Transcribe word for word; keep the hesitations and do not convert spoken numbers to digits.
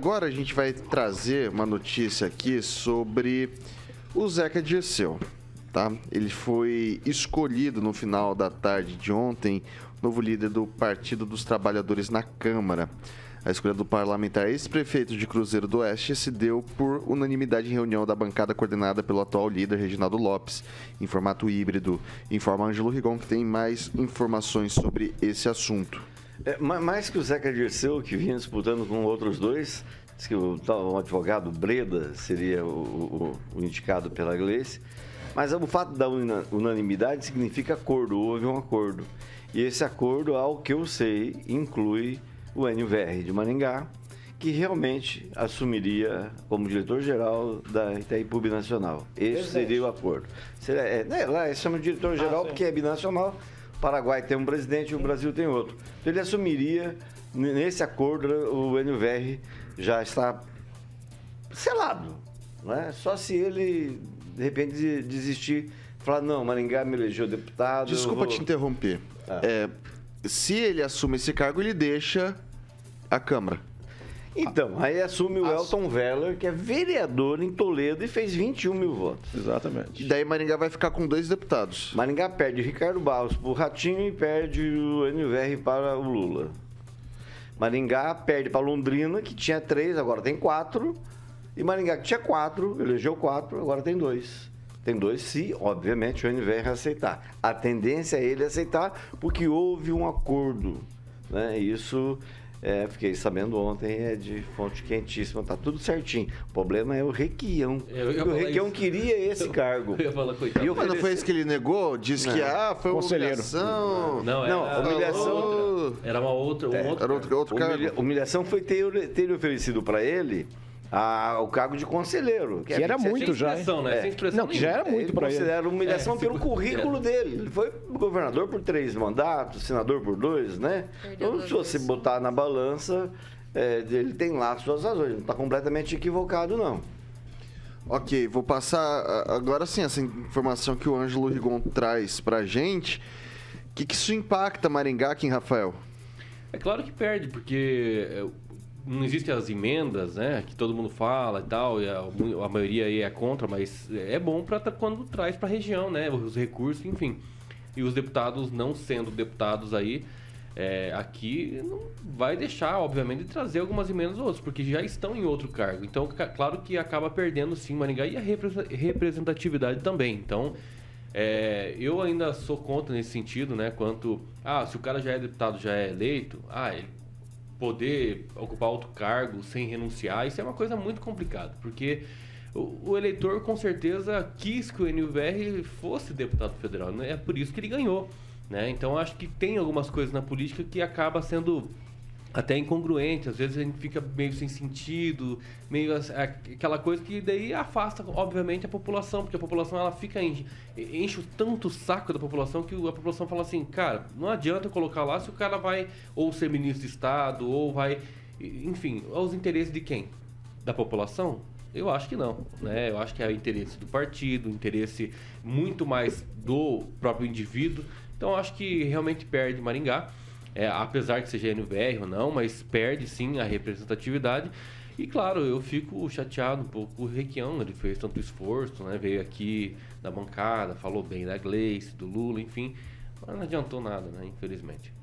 Agora a gente vai trazer uma notícia aqui sobre o Zeca Dirceu, tá? Ele foi escolhido no final da tarde de ontem, novo líder do Partido dos Trabalhadores na Câmara. A escolha do parlamentar ex-prefeito de Cruzeiro do Oeste se deu por unanimidade em reunião da bancada coordenada pelo atual líder Reginaldo Lopes, em formato híbrido. Informa Ângelo Rigon, que tem mais informações sobre esse assunto. É, mais que o Zeca Dirceu, que vinha disputando com outros dois, diz que o, o advogado Breda seria o, o, o indicado pela Gleice, mas o fato da unanimidade significa acordo, houve um acordo. E esse acordo, ao que eu sei, inclui o Enio Verri de Maringá, que realmente assumiria como diretor-geral da Itaipu Binacional. Esse seria o acordo. Seria, é, né, lá eles chamam de diretor-geral ah, porque é binacional, o Paraguai tem um presidente e o Brasil tem outro. Então ele assumiria, nesse acordo, o Enio Verri já está selado. Né? Só se ele, de repente, desistir, falar, não, Maringá me elegeu deputado... Desculpa vou... te interromper. Ah. É... Se ele assume esse cargo, ele deixa a Câmara. Então, aí assume o Elton Weller, que é vereador em Toledo e fez vinte e um mil votos. Exatamente. E daí Maringá vai ficar com dois deputados. Maringá perde Ricardo Barros para o Ratinho e perde o Enio Verri para o Lula. Maringá perde para Londrina, que tinha três, agora tem quatro. E Maringá, que tinha quatro, elegeu quatro, agora tem dois. Tem dois, se, obviamente, o Enio Verri aceitar. A tendência é ele aceitar, porque houve um acordo. Né? Isso, é, fiquei sabendo ontem, é de fonte quentíssima, tá tudo certinho. O problema é o Requião. O Requião isso. queria esse cargo. Eu ia falar, coitado. Mas não foi isso que ele negou? Disse não. que ah, foi uma humilhação. Não, não, era, humilhação... Outra. Era uma outra, um é, outro, era outro, outro cargo. Humilha, humilhação foi ter, ter oferecido para ele... Ah, o cargo de conselheiro. Que, que era muito já. Né? É. Sem expressão não, que já era muito para ele. Considera humilhação é, pelo currículo é. dele. Ele foi governador por três mandatos, senador por dois, né? Perdeu então, se você vezes. botar na balança, é, ele tem lá suas razões. Não está completamente equivocado, não. Ok, vou passar agora sim essa informação que o Ângelo Rigon traz pra gente. O que, que isso impacta Maringá aqui em Rafael? É claro que perde, porque... não existem as emendas, né, que todo mundo fala e tal, e a, a maioria aí é contra, mas é bom para quando traz para a região, né, os recursos, enfim. E os deputados, não sendo deputados aí, é, aqui não vai deixar, obviamente, de trazer algumas emendas ou outras, porque já estão em outro cargo. Então, claro que acaba perdendo, sim, Maringá e a representatividade também. Então, é, eu ainda sou contra nesse sentido, né, quanto, ah, se o cara já é deputado, já é eleito, ah, ele poder ocupar outro cargo sem renunciar, isso é uma coisa muito complicada, porque o, o eleitor com certeza quis que o Enio Verri fosse deputado federal, né? É por isso que ele ganhou, né? Então acho que tem algumas coisas na política que acaba sendo até incongruente, às vezes a gente fica meio sem sentido, meio aquela coisa que daí afasta, obviamente, a população, porque a população ela fica enche, enche tanto o saco da população que a população fala assim, cara, não adianta eu colocar lá se o cara vai ou ser ministro de Estado, ou vai, enfim, aos interesses de quem? Da população? Eu acho que não, né? Eu acho que é o interesse do partido, o interesse muito mais do próprio indivíduo, então eu acho que realmente perde Maringá. É, apesar que seja Enio Verri ou não, mas perde sim a representatividade. E claro, eu fico chateado um pouco com o Requião, ele fez tanto esforço, né? Veio aqui da bancada, falou bem da Gleice, do Lula, enfim, mas não adiantou nada, né? Infelizmente.